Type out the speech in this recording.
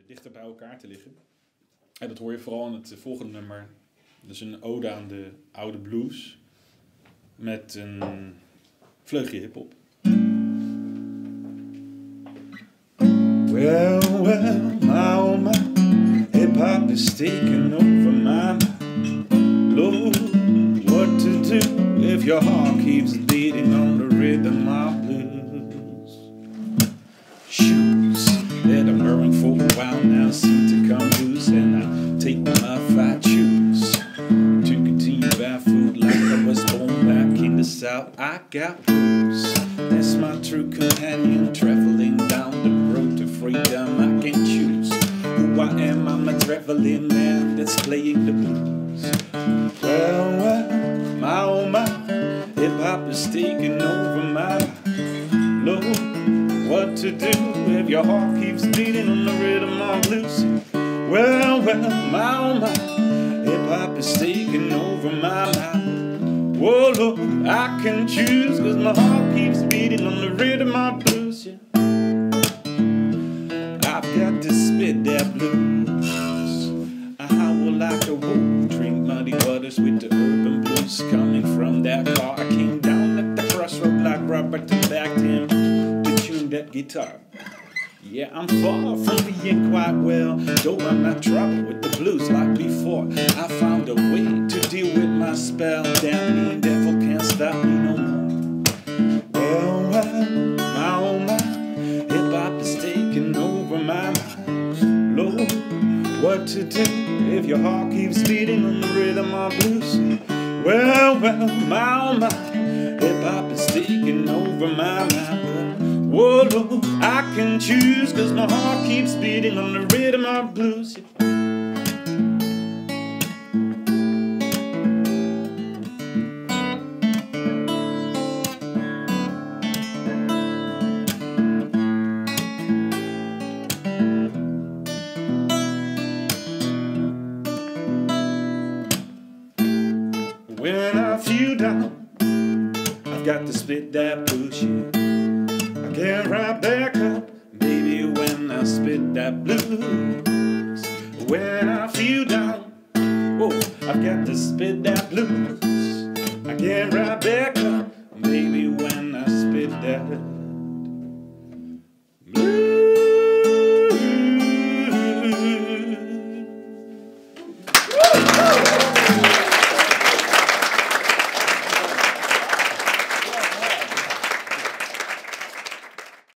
dichter bij elkaar te liggen. En dat hoor je vooral in het volgende nummer. Dus een ode aan de oude blues met een vleugje hiphop. Well, well, my oh my, hip-hop is taking over my mind. Lord, what to do if your heart keeps beating on the rhythm of blues? Shoes that I'm wearing for a while now seem to come loose, and I take them off I choose to continue barefoot like I was born back in the South. I got blues, that's my true companion, traveling down the road to freedom. I can choose who I am, I'm a traveling man that's playing the blues. Well, well, my oh my, hip-hop is taking over my life. Lord, what to do if your heart keeps beating on the rhythm of blues? Well, well, my oh my, hip-hop is taking over my life. Whoa, Lord, I can choose, cause my heart keeps beating on the rhythm of blues, yeah. I've got to spit that blues. I howl like a wolf, drink muddy waters with the urban blues coming from that car. I came down at the crossroad like Robert and backed him to tune that guitar. Yeah, I'm far from being quite well, though I'm not troubled with the blues like before. I found a way to deal with my spell. That mean devil can't stop me no more. Well, well, my oh my, hip-hop is taking over my mind. Lord, what to do if your heart keeps beating on the rhythm of blues? Well, well, my oh my, hip-hop is taking over my mind. Whoa, Lord, I can choose, cause my heart keeps beating on the rhythm of blues. When I feel down, I've got to spit that blues, yeah. I can't right back up, baby, when I spit that blues. When I feel down, oh, I've got to spit that blues. I can't right back up, baby, when I spit that